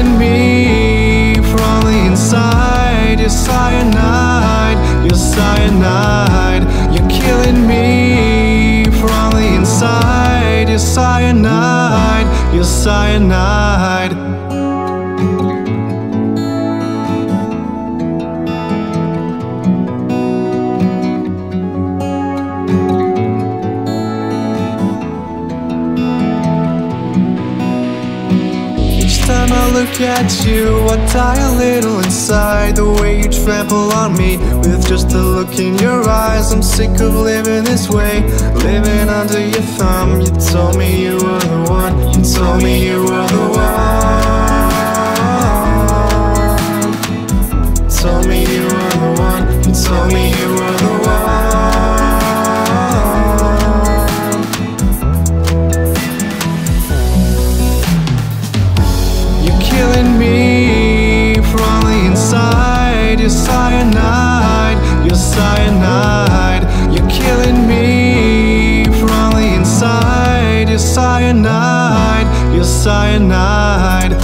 killing me from the inside. You're cyanide, you're cyanide. You're killing me from the inside. You're cyanide, you're cyanide. Time I look at you, I die a little inside. The way you trample on me with just a look in your eyes. I'm sick of living this way, living under your thumb. You told me you were the one, you told me you were the one. Told me you were the one, you told me you were the one. Killing me from the inside. You're cyanide, you're cyanide. You're killing me from the inside. You're cyanide, you're cyanide.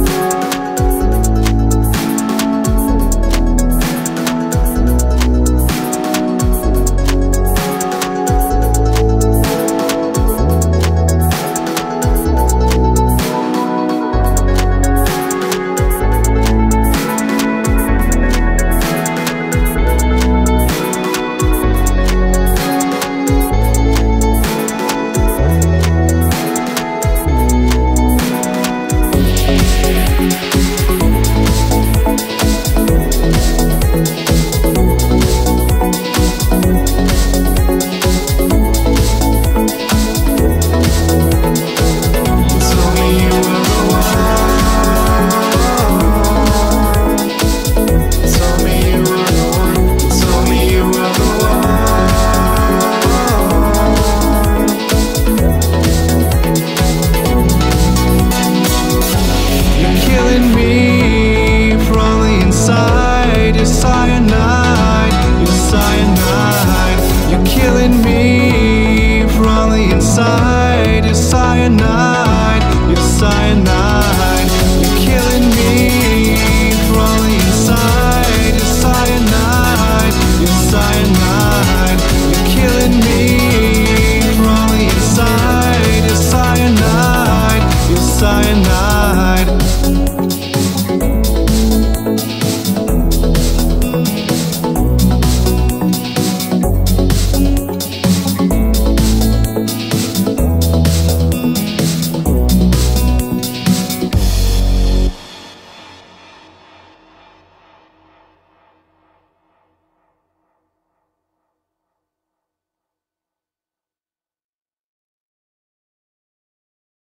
You're cyanide, you're cyanide. You're killing me from the inside. You're cyanide, you're cyanide. You're killing me from the inside. You're cyanide, you're cyanide. You're killing me from the inside. You're cyanide, you're cyanide.